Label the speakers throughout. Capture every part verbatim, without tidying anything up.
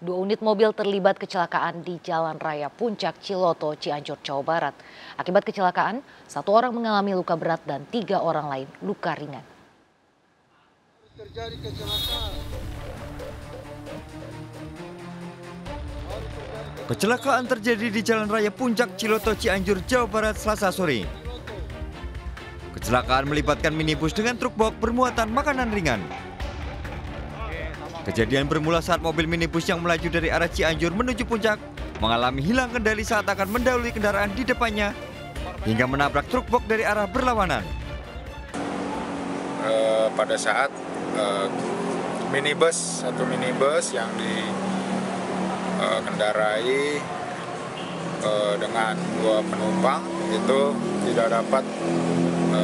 Speaker 1: Dua unit mobil terlibat kecelakaan di Jalan Raya Puncak Ciloto, Cianjur, Jawa Barat. Akibat kecelakaan, satu orang mengalami luka berat dan tiga orang lain luka ringan.
Speaker 2: Terjadi kecelakaan.
Speaker 3: Kecelakaan terjadi di Jalan Raya Puncak Ciloto, Cianjur, Jawa Barat, Selasa sore. Kecelakaan melibatkan minibus dengan truk box bermuatan makanan ringan. Kejadian bermula saat mobil minibus yang melaju dari arah Cianjur menuju Puncak mengalami hilang kendali saat akan mendahului kendaraan di depannya hingga menabrak truk box dari arah berlawanan.
Speaker 4: E, pada saat e, minibus, satu minibus yang dikendarai e, dengan dua penumpang itu tidak dapat e,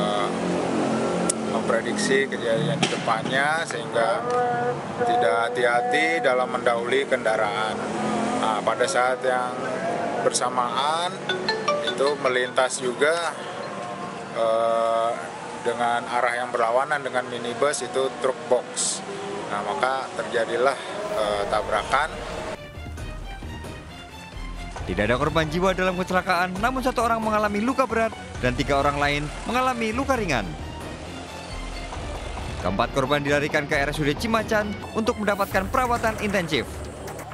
Speaker 4: memprediksi kejadian di depannya sehingga tidak hati-hati dalam mendahului kendaraan. Nah, pada saat yang bersamaan itu melintas juga eh, dengan arah yang berlawanan dengan minibus itu truk box. Nah, maka terjadilah eh, tabrakan.
Speaker 3: Tidak ada korban jiwa dalam kecelakaan, namun satu orang mengalami luka berat dan tiga orang lain mengalami luka ringan. Keempat korban dilarikan ke R S U D Cimacan untuk mendapatkan perawatan intensif.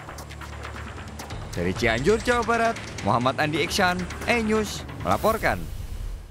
Speaker 3: Dari Cianjur, Jawa Barat, Muhammad Andi Iksan, E-News melaporkan.